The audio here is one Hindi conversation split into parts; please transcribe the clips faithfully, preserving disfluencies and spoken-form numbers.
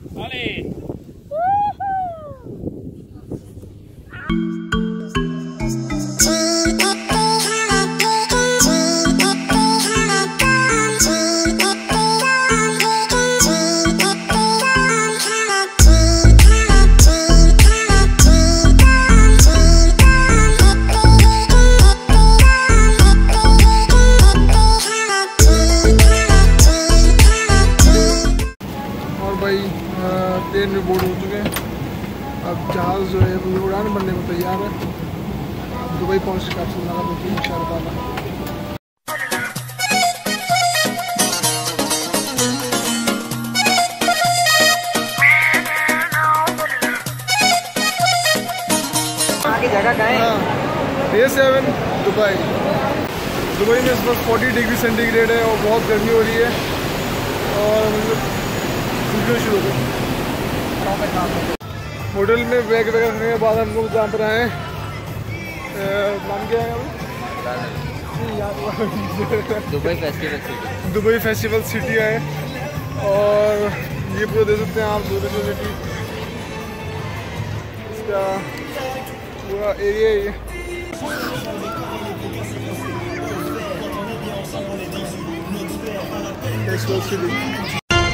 ट्रेन में बोर्ड हो चुके हैं। अब जहाज़ जो है वो उड़ान बनने को तैयार है। दुबई पहुँच का लगा बुकिंग इंशाअल्लाह। जगह कहाँ है? ए सेवन दुबई। दुबई में इस वक्त चालीस डिग्री सेंटीग्रेड है और बहुत गर्मी हो रही है और मतलब शुरू हो गई। होटल में बैग वगैरह रखने के बाद हम लोग जहाँ पर आए, नाम क्या है? Dubai festival city. Dubai festival city आए और ये पूरा दे सकते हैं आप दुबई सिटी, इसका पूरा एरिया ही है। फेस्टिवल सिटी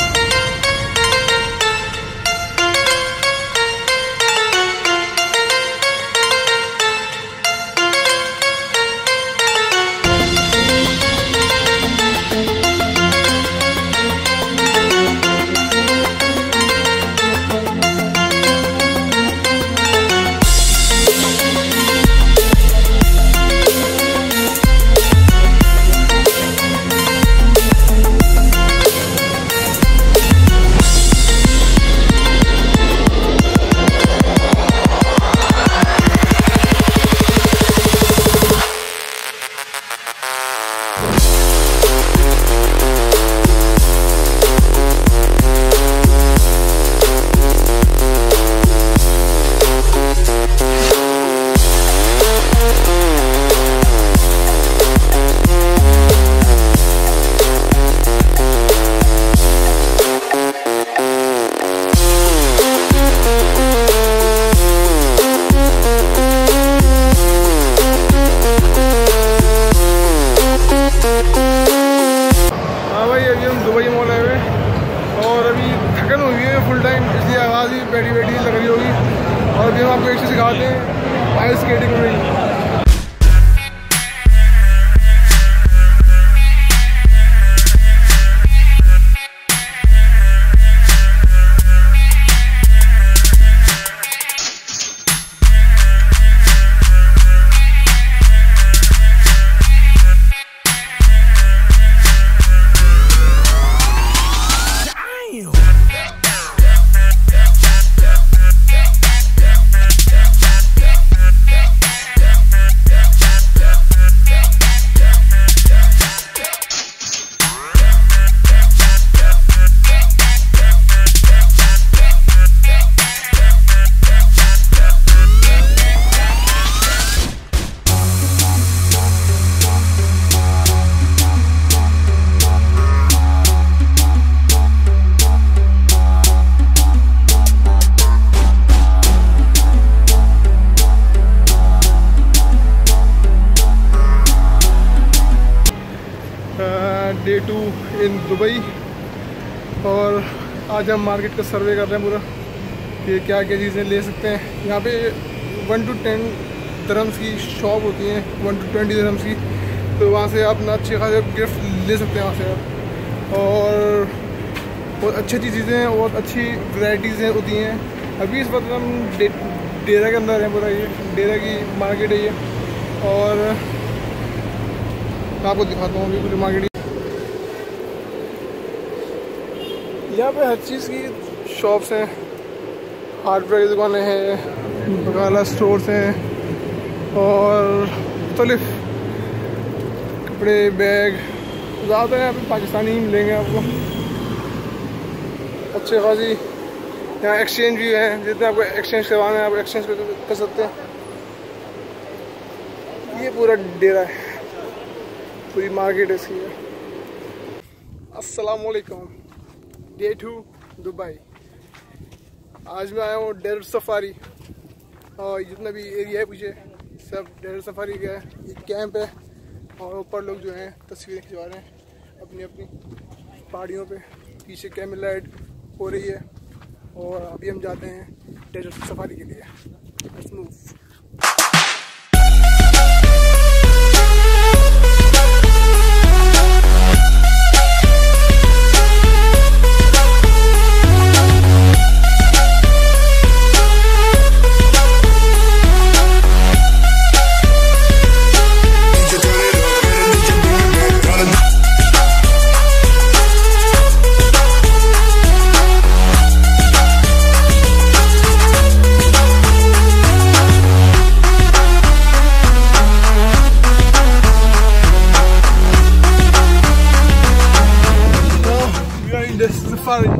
दुबई मॉल आए हुए और अभी थकन हुई है फुल टाइम, इसलिए आवाज़ ही बैठी बैठी लग रही होगी। और अभी हम आपको एक चीज़ सिखाते हैं, आइस स्केटिंग में। डे टू इन दुबई और आज हम मार्केट का सर्वे कर रहे हैं पूरा कि क्या क्या चीज़ें ले सकते हैं। यहाँ पे वन टू टेन दरम्स की शॉप होती हैं, वन टू ट्वेंटी दरम्स की, तो वहाँ से आप ना अच्छे खासे गिफ्ट ले सकते हैं वहाँ से आप। और बहुत अच्छी अच्छी चीज़ें हैं, बहुत अच्छी वैराइटीज़ होती हैं। अभी इस वक्त हम डे, डेरा के अंदर हैं, पूरा ये डेरा की मार्केट है ये, और आपको दिखाता हूँ अभी पूरी मार्केट। यहाँ पे हर चीज़ की शॉप्स हैं, हार्डवेयर की दुकानें हैं, बकाला स्टोर्स हैं और मुख्तलिफ कपड़े बैग ज़्यादा यहाँ पे पाकिस्तानी ही मिलेंगे आपको। अच्छे खासी यहाँ एक्सचेंज भी है, जितने आपको एक्सचेंज करवाना है आप एक्सचेंज कर सकते हैं। ये पूरा डेरा है, पूरी मार्केट इसकी है। अस्सलाम वालेकुम। Day two Dubai. आज मैं आया हूँ डेजर्ट सफारी और जितना भी एरिया है पीछे सब डेजर्ट सफारी का है। ये कैंप है और ऊपर लोग जो हैं तस्वीरें खिंचवा रहे हैं अपनी अपनी पहाड़ियों पे। पीछे कैमल राइड हो रही है और अभी हम जाते हैं डेजर्ट सफारी के लिए। Let's move. सफारी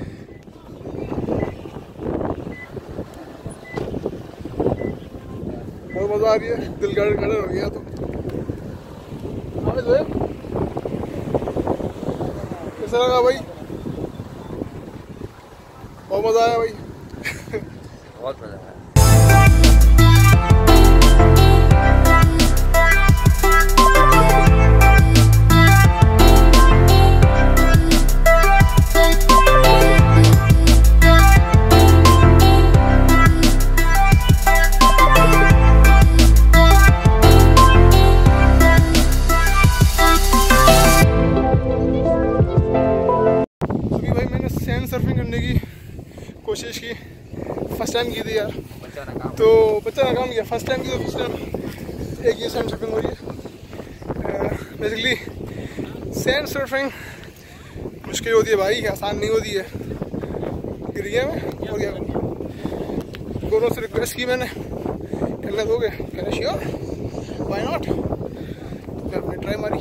बहुत मजा आ रही है। दिल गाड़ खड़ा हो गया तो कैसा लगा भाई? बहुत मजा आया भाई। बहुत मजा आया। सर्फिंग करने की कोशिश की, फर्स्ट टाइम की थी यार, तो बच्चा नाकाम किया। फर्स्ट टाइम की तो फर्स्ट टाइम एक ये सैंड सर्फिंग हो रही है। बेसिकली सैंड सर्फिंग मुश्किल होती है भाई, आसान नहीं होती है। गिर गया मैं हो गया। दोनों से रिक्वेस्ट की मैंने, करने दोगे? कह रहे श्योर, व्हाई नॉट। फिर हमने ट्राई मारी।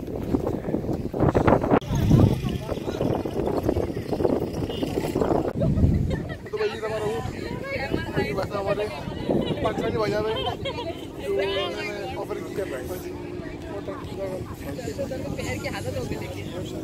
हमारे पाकिस्तानी भाई जो उन्होंने ऑफर किया पैर की हालत हो गई।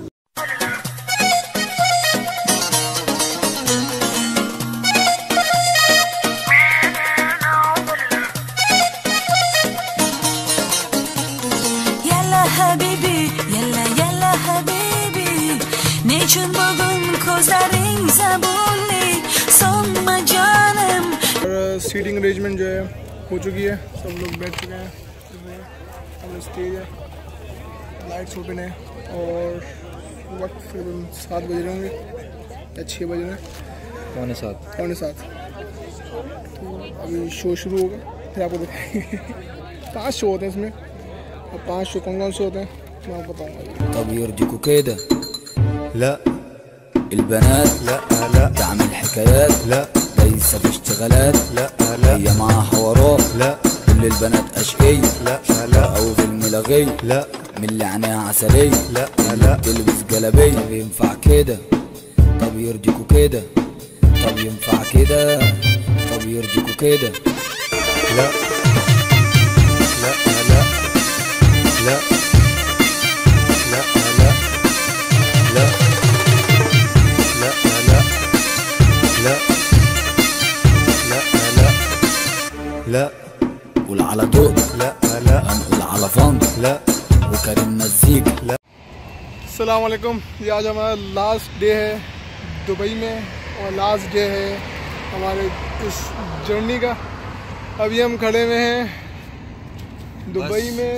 Yalla habibi, yalla yalla habibi, niçin bugün kozlaring zabunli, sonma canım. Seating arrangement जो है हो चुकी है, सब लोग बैठ चुके हैं। और स्टेज है, लाइट्स ओपन है और वक्त तकरीबन सात बज रहे होंगे या छः बज रहे हैं, पौने सात पौने सात। तो अभी शो शुरू होगा, फिर आपको दिखाएंगे। पाँच शो होते हैं इसमें, और पाँच शो कौन कौन से होते हैं मैं आपको बताऊँगा। طب يرضيكوا كده؟ لا البنات لا لا تعمل حكايات لا ليس في اشتغالات لا لا هي معاها حوارات لا كل البنات اشقية لا لا او في الملغية لا من اللي عينيها عسلية لا لا تلبس جلابية. طب ينفع كده؟ طب يرضيكوا كده؟ طب ينفع كده؟ طب يرضيكوا كده؟ لا لا لا لا لا لا لا لا لا لا لا لا قول على ضوء لا لا هنقول على فن لا وكريم مزيك لا। अस्सलाम वालेकुम। ये आज हमारा लास्ट डे है दुबई में और लास्ट डे है हमारे इस जर्नी का। अभी हम खड़े हुए हैं दुबई में,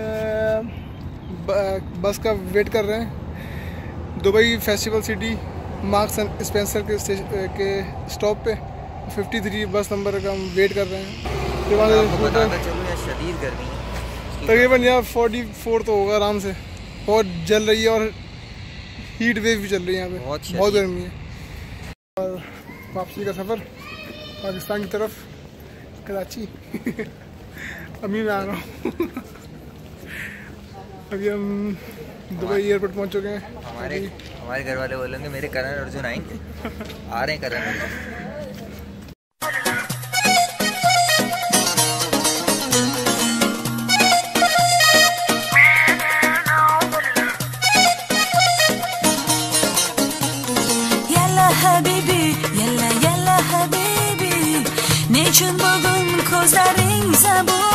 बस का वेट कर रहे हैं। Dubai festival city Marks and Spencer के के स्टॉप पे तिरेपन बस नंबर का हम वेट कर रहे हैं। शदीद गर्मी तकरीबन यहाँ चौवालीस तो होगा आराम से। बहुत जल रही है और हीट वेव भी चल रही है यहाँ पे, बहुत, बहुत गर्मी है। और वापसी का सफ़र पाकिस्तान की तरफ, कराची। अभी मैं आ रहा हूँ। अभी हम दुबई एयरपोर्ट पहुँच चुके हैं। हमारे हमारे घर वाले बोलेंगे मेरे करण अर्जुन आएंगे। आ रहे हैं Karan Arjun. Yalla habibi, yalla yalla زبوني